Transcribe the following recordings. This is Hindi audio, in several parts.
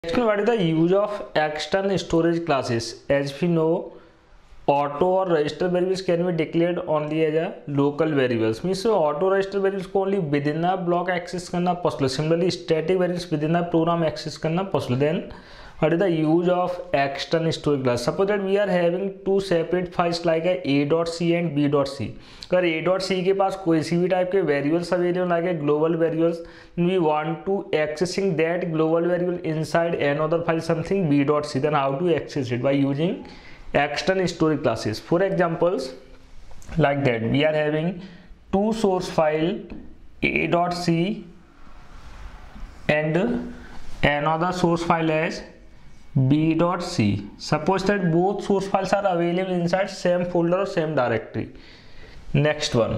Next one, what is the use of external storage classes? As we know, auto or register variables can be declared only as a local variables. Means auto register variables को only within a block access करना possible. Similarly, static variables within a program access करना possible. Then, what is the use of external storage class? Suppose that we are having two separate files like a.c and b.c. अगर a.c के पास कोई सी भी टाइप के variables available like a global variables, we want to accessing that global variable inside another file something b.c. Then how to access it? By using external storage classes. For examples, like that we are having two source file a.c and another source file as b.c. Suppose that both source files are available inside same folder or same directory. Next one,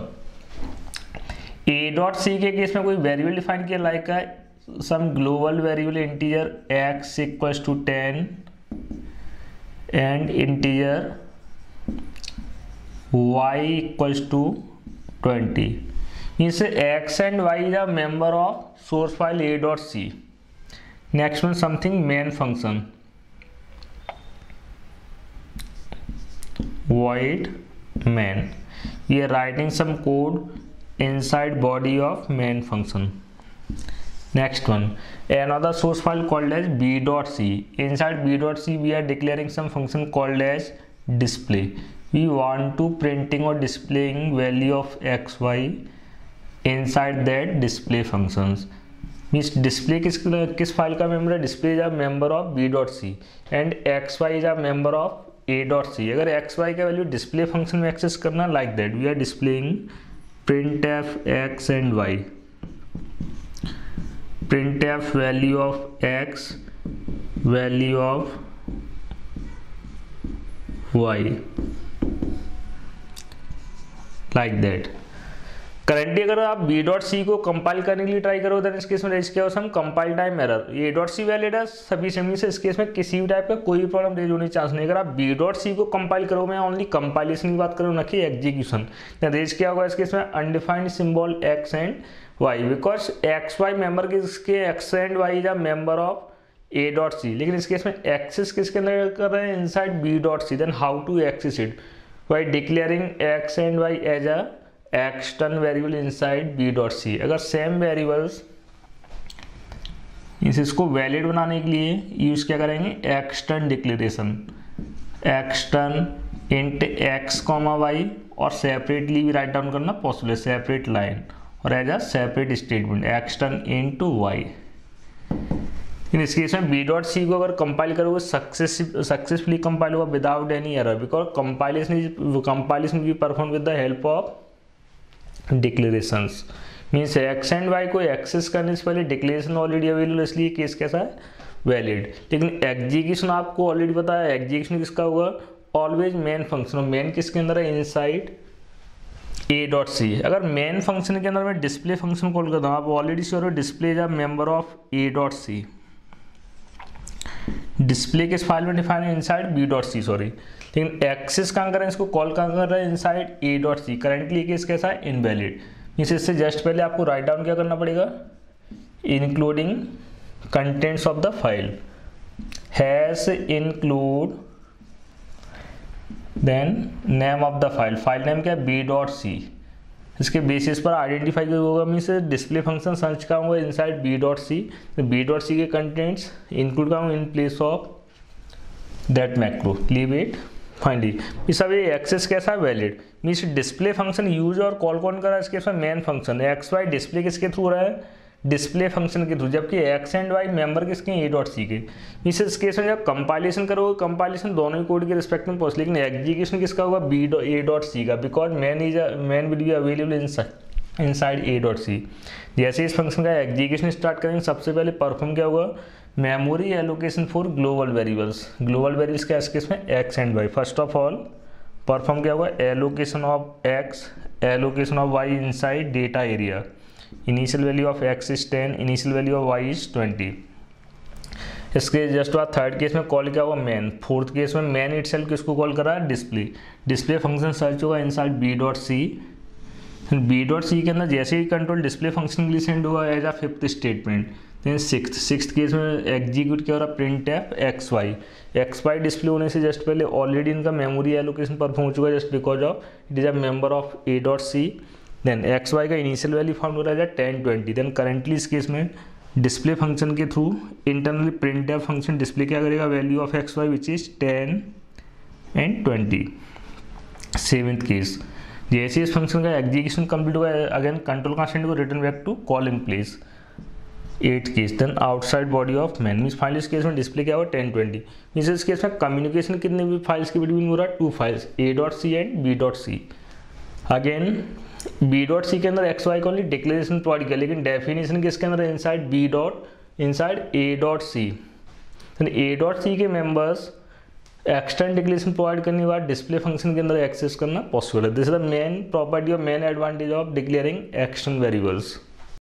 a.c के केस में कोई वेरिएबल डिफाइन किया like some global variable integer x equals to 10 and integer y equals to 20. Means x and y is a member of source file a.c. Next one, something main function void main. We are writing some code inside body of main function. Next one, another source file called as b.c. Inside b.c we are declaring some function called as display. We want to printing or displaying value of x, y inside that display functions. Means display किस फाइल का मेंबर है? display is a member of b.c and xy is a member of a.c. अगर xy का वैल्यू डिस्प्ले फंक्शन में एक्सेस करना like that we are displaying printf x and y. printf value of x, value of y, like that. Currently अगर आप b.c को कंपाइल करने के लिए ट्राई करो देन इस केस में रेज किया हो compile time error. a.c valid है सभी सेमी से, इस केस में किसी भी टाइप का कोई प्रॉब्लम रेज होने चांस नहीं. अगर आप b.c को कंपाइल करो, मैं ओनली कंपाइलेशन की बात करूँ ना कि एग्जीक्यूशन, रेज किया होगा इस केस में undefined symbol x and y because X Y member किसके x and y is a member of a.c. लेकिन इस केस में एक्सेस किसके अंदर कर रहे हैं? Inside b.c. Then how to access it? By declaring x and y as a extern variable inside b.c. अगर सेम वेरिएबल्स इसको वैलिड बनाने के लिए यूज क्या करेंगे? Extern declaration, extern int x comma y और सेपरेटली भी राइट डाउन करना पॉसिबल है, सेपरेट लाइन और as a separate statement extern into y. In इस केस में b.c को अगर कंपाइल करोगे सक्सेसफुली कंपाइल होगा without any error because compilation भी perform with the help of declarations. Means X and Y को एक्सेस करने से पहले डिक्लेरेशन ऑलरेडी अवेलेबल है, इसलिए केस कैसा है? वैलिड. लेकिन एग्जीक्यूशन आपको ऑलरेडी पता है एग्जीक्यूशन किसका होगा? Always main function. और मेन किसके अंदर है? Inside a.c. अगर मेन फंक्शन के अंदर मैं डिस्प्ले फंक्शन कॉल करता हूँ, आप ऑलरेडी श्योर हो display is a member of a.c. Display किस फाइल में डिफाइन है? Inside b.c. सॉरी, लेकिन एक्सेस कहाँ कर रहे हैं? इसको कॉल कहाँ कर रहे हैं? Inside a.c. करेंटली केस कैसा है? इनवैलिड. मीन्स इससे जस्ट पहले आपको राइट डाउन क्या करना पड़ेगा? Including contents of the file has include then name of the file. File name क्या है? b.c. इसके बेसिस पर आइडेंटिफाई होगा. मीन्स डिस्प्ले फंक्शन सर्च का होगा इनसाइड b.c. तो b.c के कंटेंट्स इंक्लूड करूँगा in place of that macro. Leave it finally. इस अब ये एक्सेस कैसा है? Valid. Means display function use और कॉल कौन कर रहा है? इसके इसमें main function X Y display किसके थ्रू रहा है? डिस्प्ले फंक्शन के थ्रू. जबकि एक्स एंड वाई मेंबर किसके? a.c के. मीन्स इस केस में जब कंपाइलेशन करोगे कंपाइलेशन दोनों ही कोड के रिस्पेक्ट में पहुंच, लेकिन एग्जीक्यूशन किसका होगा? a.c का because main will be available inside a.c. जैसे इस फंक्शन का एग्जीक्यूशन स्टार्ट करेंगे सबसे पहले परफॉर्म क्या होगा? Memory allocation for global variables. Global variables क्या है इसके इसमें? X and Y. First of all perform क्या होगा? Allocation of X, allocation of Y inside data area. Initial value of X is 10, initial value of Y is 20. इसके जस्ट बाद थर्ड केस में कॉल क्या होगा? मेन. फोर्थ केस में मेन इटसेल्फ किसको कॉल कर रहा है? डिस्प्ले. डिस्प्ले फंक्शन सर्च होगा इनसाइड b.c. b.c के अंदर जैसे ही कंट्रोल डिस्प्ले फंक्शन के लिए सेंड हुआ as a fifth statement, then sixth case में एग्जीक्यूट किया हो रहा print F X Y display होने से जस्ट पहले ऑलरेडी इनका मेमोरी एलोकेशन परफॉर्म हो चुका है just because of it is a member of A dot C. Then X Y का इनिशियल वैल्यू फाउंड हो रहा है 1020। देन करेंटली इस केस में डिस्प्ले फंक्शन के through internally print F function display क्या करेगा value of X Y which is 10 and 20। Seventh case जैसे इस फंक्शन का एग्जीक्यूशन कंप्लीट हुआ है अगेन कंट्रोल कांस्टेंट को return back to call in place. Eight case then outside body of main means final इस केस में डिस्प्ले क्या हुआ 1020। मीन्स इस केस में कम्युनिकेशन कितने भी फाइल्स के बिटवीन हो रहा है 2 files A.C and B.C। Again B.C के अंदर एक्स वाई का ओनली डिक्लेरेशन प्रोवाइड किया लेकिन डेफिनेशन किसके अंदर इनसाइड इनसाइड A.C। A.C के मेंबर्स एक्सटर्न डिक्लेरेशन प्रोवाइड करने के बाद डिस्प्ले फंक्शन के अंदर एक्सेस करना पॉसिबल है। This is the main property और main advantage of declaring extern variables.